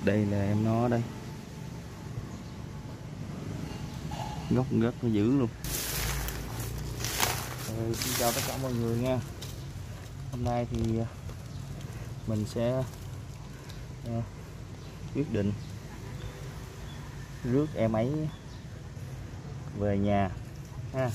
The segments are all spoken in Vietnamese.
Đây là em nó đây, gốc rất nó dữ luôn. Xin chào tất cả mọi người nha. Hôm nay thì mình sẽ quyết định rước em ấy về nhà ha.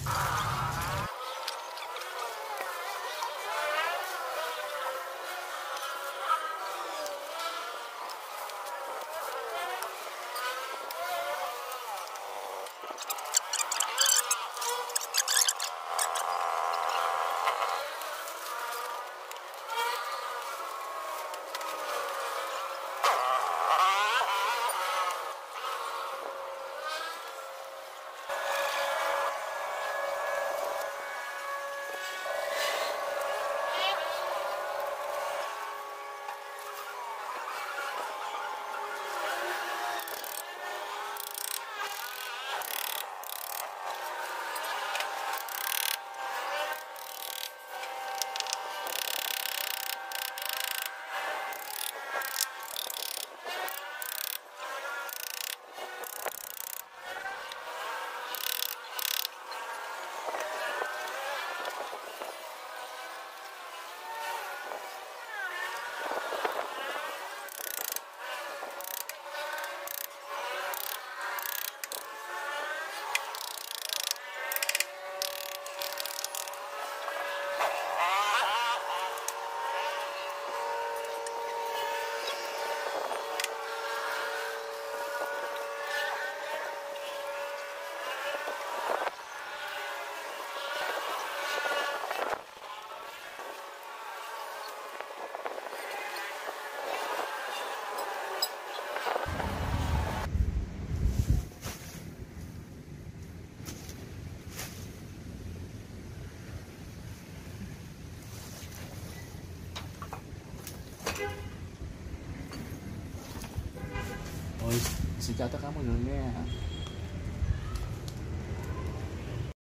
Rồi, xin chào tất cả mọi người nha.